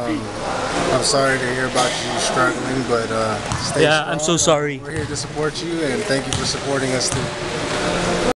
I'm sorry to hear about you struggling, but stay strong. I'm so sorry. We're here to support you, and thank you for supporting us too.